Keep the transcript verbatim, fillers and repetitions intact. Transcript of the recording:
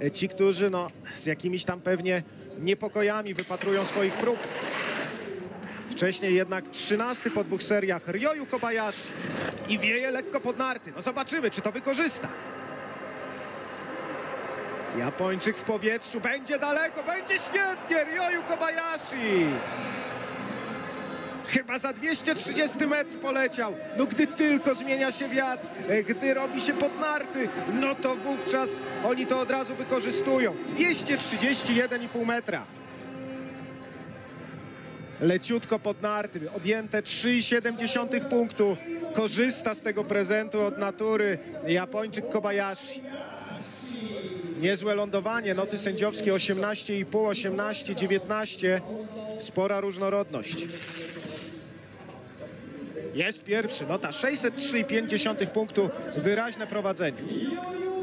ci, którzy no, z jakimiś tam pewnie niepokojami wypatrują swoich prób. Wcześniej jednak trzynasty po dwóch seriach Ryoyu Kobayashi i wieje lekko pod narty. No zobaczymy, czy to wykorzysta. Japończyk w powietrzu, będzie daleko, będzie świetnie, Ryoyu Kobayashi. Chyba za dwieście trzydzieści metrów poleciał. No gdy tylko zmienia się wiatr, gdy robi się pod narty, no to wówczas oni to od razu wykorzystują. dwieście trzydzieści jeden i pół metra. Leciutko pod narty, odjęte trzy i siedem dziesiątych punktu. Korzysta z tego prezentu od natury Japończyk Kobayashi. Niezłe lądowanie, noty sędziowskie osiemnaście i pół, osiemnaście, dziewiętnaście. Spora różnorodność. Jest pierwszy, nota sześćset trzy i pięć dziesiątych punktu, wyraźne prowadzenie.